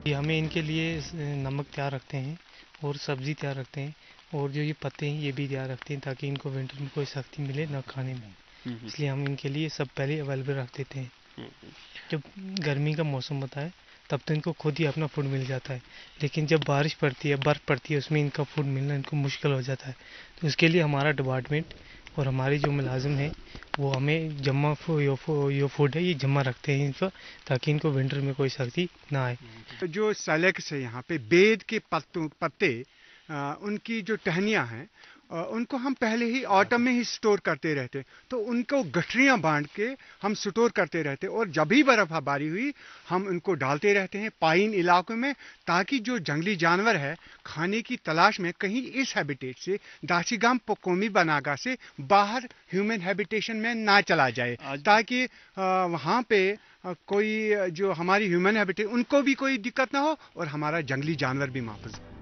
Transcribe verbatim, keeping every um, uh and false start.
ये हमें इनके लिए नमक तैयार रखते हैं और सब्जी तैयार रखते हैं और जो ये पत्ते हैं ये भी तैयार रखते हैं ताकि इनको विंटर में कोई सख्ती मिले ना खाने में। इसलिए हम इनके लिए सब पहले अवेलेबल रख देते हैं। जब गर्मी का मौसम होता है तब तो इनको खुद ही अपना फूड मिल जाता है, लेकिन जब बारिश पड़ती है, बर्फ़ पड़ती है, उसमें इनका फूड मिलना इनको मुश्किल हो जाता है। तो उसके लिए हमारा डिपार्टमेंट और हमारी जो मुलाजिम है वो हमें जमा यो, यो फूड है ये जमा रखते हैं इनका, ताकि इनको विंटर में कोई सख्ती ना आए। जो सेलेक्स है यहाँ पे बेद के पत्तों पत्ते आ, उनकी जो टहनियाँ हैं आ, उनको हम पहले ही ऑटम में ही स्टोर करते रहते, तो उनको गठरियाँ बांध के हम स्टोर करते रहते और जब भी बर्फबारी हुई हम उनको डालते रहते हैं पाइन इलाकों में, ताकि जो जंगली जानवर है खाने की तलाश में कहीं इस हैबिटेट से दाचिगाम पोकोमी बनागा से बाहर ह्यूमन हैबिटेशन में ना चला जाए, ताकि वहाँ पे कोई जो हमारी ह्यूमन हैबिटेट उनको भी कोई दिक्कत ना हो और हमारा जंगली जानवर भी महफूज हो।